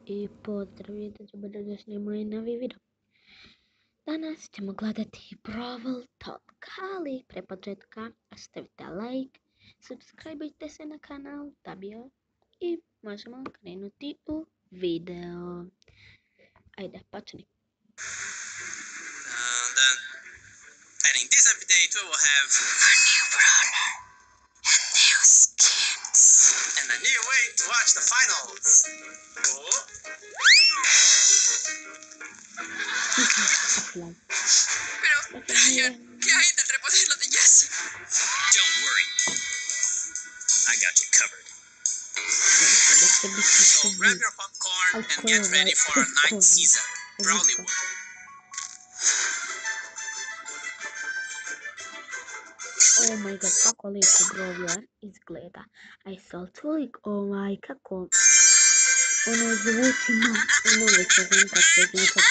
I pozdrav, dobrodošli u moj novi video. Danas ćemo gledati Brawl Talk, ali pre početka ostavite like, subscribeujte se na kanal i možemo krenuti u video. Ajde, počni. And in this update we will have a new brawler and new skins and a new way to watch the finals. Oh. Pero, Brian, ¿qué hay entre poderlo de Jessie? Don't worry, I got you covered. So grab your popcorn and get ready for our 9th season, Brawlywood. Oh my god, kako lijepo Brawler izgleda. A jesi toliko, kako zvuči novi sezon kad se zvuča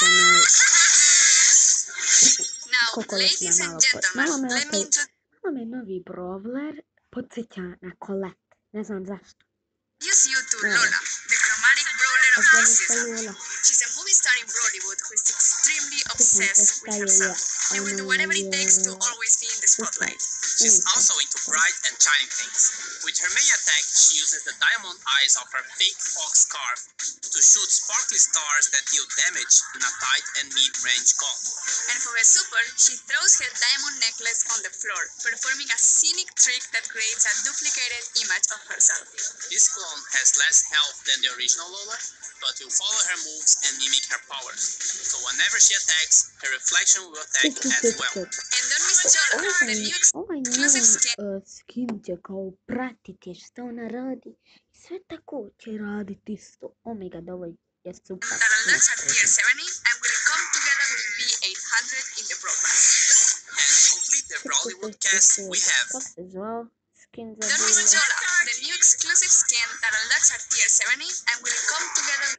Now, ladies and gentlemen, let me Malo me novi Brawler podsjeća na Colette, ne znam zašto. introduce you to Lola, the chromatic brawler of this season. She's a movie star in Brawlywood who is extremely obsessed with herself. She will do whatever it takes to always be in the spotlight. She's also into bright and shiny things. With her main attack, she uses the diamond eyes of her fake fox scarf to shoot sparkly stars that deal damage in a tight and mid-range cone. And for her super, she throws her diamond necklace on the floor, performing a scenic trick that creates a duplicated image of herself. This clone has less health than the original Lola, but will follow her moves and mimic her powers. So whenever she attacks, her reflection will attack as well. And don't miss Lola, the new exclusive skin će kao pratiti što ona radi. Sve tako će raditi isto. Oh my god, ovo je super. That unlocks at tier 70 and will come together with B800 in the Brawl Pass. And to complete the Brawlywood cast, we have Skins Don't miss Lola, the new exclusive skin that unlocks at tier 70 and will come together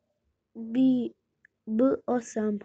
B800.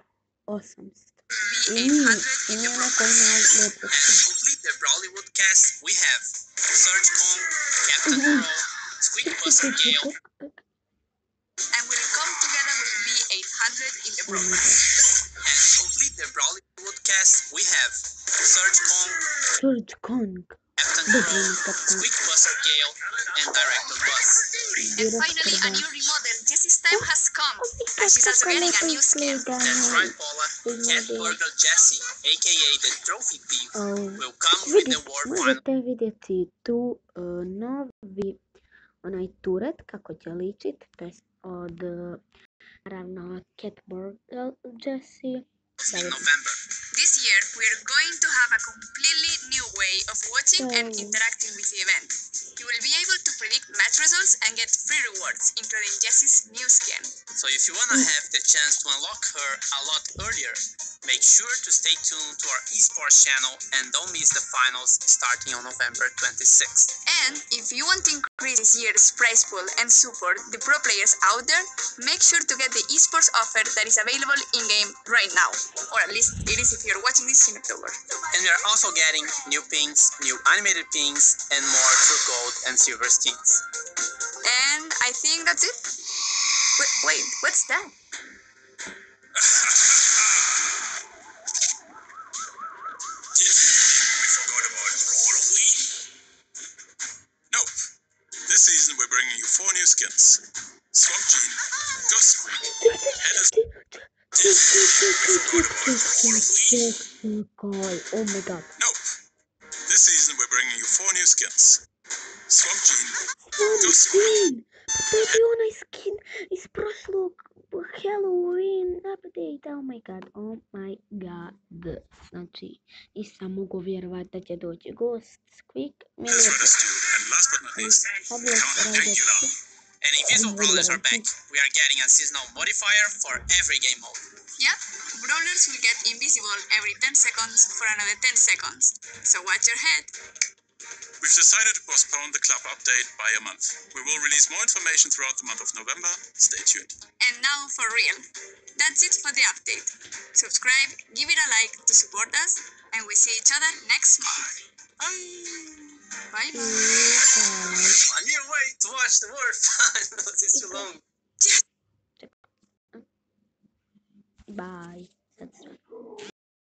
B800 in the Brawl Pass. And to complete the Brawlywood cast, we have Surge Kong, Captain Pro, Squeak Buster Gale, and will come together with B800 in the Brawl Pass. And to complete the Brawlywood cast, we have Surge Kong, Captain Pro, Squeak Buster Gale, and Director Buzz. And finally, a new remodel, Jessie's time has come, and she's also getting a new skin. That's right, Paula. Cat Burger Jessie, aka the Trophy Thief, will come with the World Final. Možete vidjeti tu novi onaj turet kako će ličit, to je od naravno Cat Burger Jessie. In November. This year, we're going to have a completely new way of watching and interacting with the event. You will be able to predict match results and get free rewards, including Jessie's new skin. So if you want to have the chance to unlock her a lot earlier, make sure to stay tuned to our esports channel and don't miss the finals starting on November 26th. And if you want to increase this year's prize pool and support the pro players out there, make sure to get the esports offer that is available in-game right now. Or at least it is if you're watching this in October. And we are also getting new pings, new animated pings, and more true gold and silver skins. And I think that's it. Wait, what's that? Nope. This season we're bringing you 4 new skins. Swamp Gene, Ghost Squeak, Hannah's... Oh my god. Nope. This season we're bringing you 4 new skins. Swamp Gene, Ghost Squeak. To je bio onaj skin iz prošlog Halloween update. Oh my god. Znači, nisam mogu vjerovat da će doći Ghost Squeak. And last but not least, Rectangular. And Invisible Brawlers are back. We are getting a seasonal modifier for every game mode. Yeah, Brawlers will get invisible every 10 seconds for another 10 seconds. So watch your head. We've decided to postpone the club update by a month. We will release more information throughout the month of November. Stay tuned. And now for real. That's it for the update. Subscribe, give it a like to support us, and we see each other next month. Bye bye. A new way to watch the World Finals. It's too long. bye. Subscribe.